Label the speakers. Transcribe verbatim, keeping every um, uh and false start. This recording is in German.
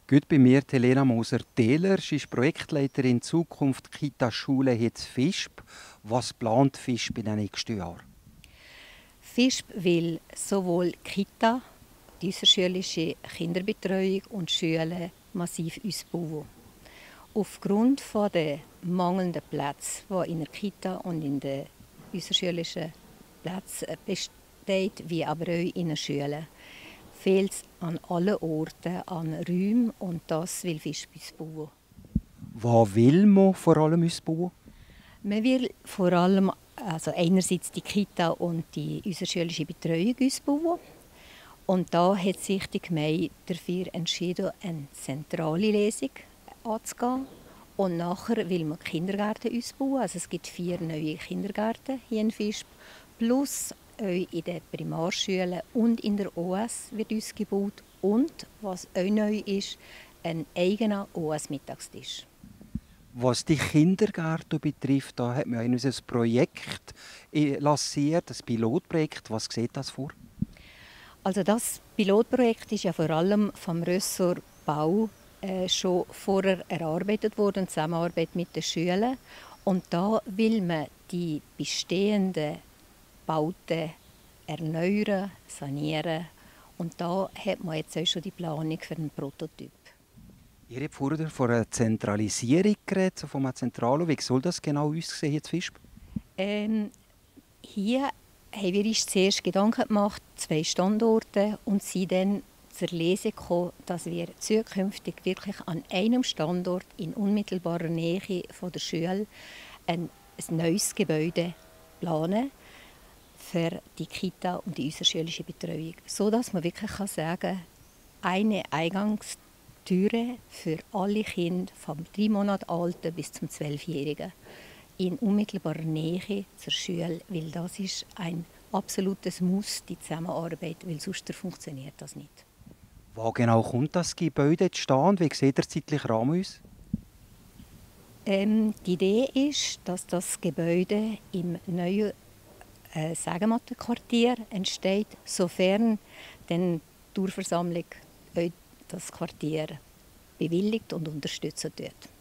Speaker 1: Gut bei mir Helena Moser-Tehler. Sie ist Projektleiterin Zukunft Kita-Schule Hetz Visp. Was plant Visp in den nächsten Jahren?
Speaker 2: Visp will sowohl Kita, die außerschulische Kinderbetreuung und Schulen massiv ausbauen. Aufgrund der mangelnden Plätze, die in der Kita und in den außerschulischen Plätzen besteht, wie aber auch in den Schulen, fehlt es an allen Orten an Räumen und das will Visp ausbauen.
Speaker 1: Was will man vor allem ausbauen?
Speaker 2: Man will vor allem also einerseits die Kita und die außerschulische Betreuung ausbauen. Und da hat sich die Gemeinde dafür entschieden, eine zentrale Lesung anzugehen. Und nachher will man Kindergärten ausbauen. Also es gibt vier neue Kindergärten hier in Visp. Plus auch in den Primarschulen und in der O S wird ausgebaut. Und, was auch neu ist, ein eigener O S-Mittagstisch.
Speaker 1: Was die Kindergärten betrifft, da hat man ein Projekt lanciert, ein Pilotprojekt. Was sieht das vor?
Speaker 2: Also das Pilotprojekt ist ja vor allem vom Ressort Bau äh, schon vorher erarbeitet worden, in Zusammenarbeit mit den Schulen. Und da will man die bestehenden Bauten erneuern, sanieren. Und da hat man jetzt auch schon die Planung für einen Prototyp.
Speaker 1: Ihr habt vorher von einer Zentralisierung geredet, so von einem Zentralen. Wie soll das genau aussehen jetzt Visp?
Speaker 2: Ähm, hier haben wir uns zuerst Gedanken gemacht, zwei Standorte, und sind dann zur Lesung gekommen, dass wir zukünftig wirklich an einem Standort in unmittelbarer Nähe von der Schule ein, ein neues Gebäude planen für die Kita und die außerschulische Betreuung, so dass man wirklich sagen kann, eine Eingangstüre für alle Kinder vom drei Monate alten bis zum zwölfjährigen in unmittelbarer Nähe zur Schule, weil das ist ein absolutes Muss, die Zusammenarbeit, weil sonst funktioniert das nicht.
Speaker 1: Wo genau kommt das Gebäude zu stehen? Wie sieht der zeitliche Rahmen aus?
Speaker 2: Ähm, die Idee ist, dass das Gebäude im neuen äh, Sägemattenquartier entsteht, sofern dann die Urversammlung das Quartier bewilligt und unterstützen wird.